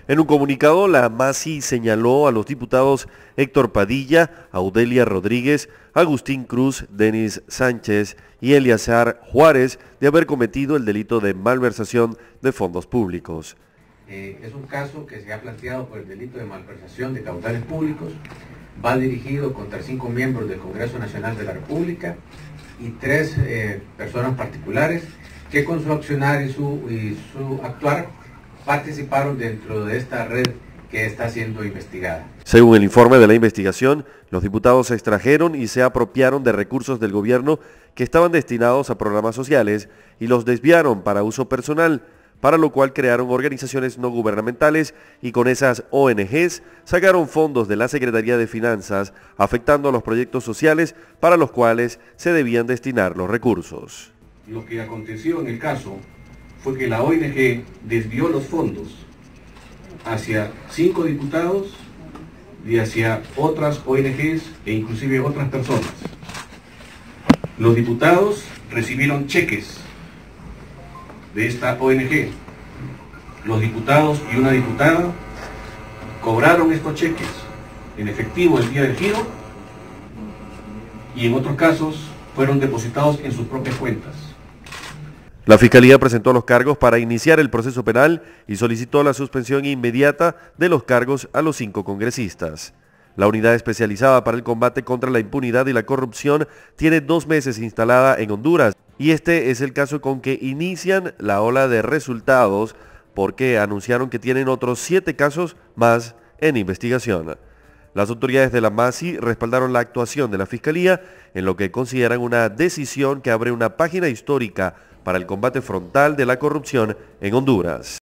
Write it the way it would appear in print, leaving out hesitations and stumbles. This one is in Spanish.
En un comunicado, la MASI señaló a los diputados Héctor Padilla, Audelia Rodríguez, Agustín Cruz, Denis Sánchez y Eliazar Juárez de haber cometido el delito de malversación de fondos públicos. Es un caso que se ha planteado por el delito de malversación de caudales públicos. Va dirigido contra 5 miembros del Congreso Nacional de la República y 3 personas particulares que con su accionar y su actuar participaron dentro de esta red que está siendo investigada. Según el informe de la investigación, los diputados se extrajeron y se apropiaron de recursos del gobierno que estaban destinados a programas sociales y los desviaron para uso personal, para lo cual crearon organizaciones no gubernamentales y con esas ONGs sacaron fondos de la Secretaría de Finanzas, afectando a los proyectos sociales para los cuales se debían destinar los recursos. Lo que aconteció en el caso fue que la ONG desvió los fondos hacia 5 diputados y hacia otras ONGs e inclusive otras personas. Los diputados recibieron cheques de esta ONG. Los diputados y una diputada cobraron estos cheques en efectivo el día del giro y en otros casos fueron depositados en sus propias cuentas. La Fiscalía presentó los cargos para iniciar el proceso penal y solicitó la suspensión inmediata de los cargos a los 5 congresistas. La unidad especializada para el combate contra la impunidad y la corrupción tiene 2 meses instalada en Honduras y este es el caso con que inician la ola de resultados porque anunciaron que tienen otros 7 casos más en investigación. Las autoridades de la MASI respaldaron la actuación de la Fiscalía en lo que consideran una decisión que abre una página histórica para el combate frontal de la corrupción en Honduras.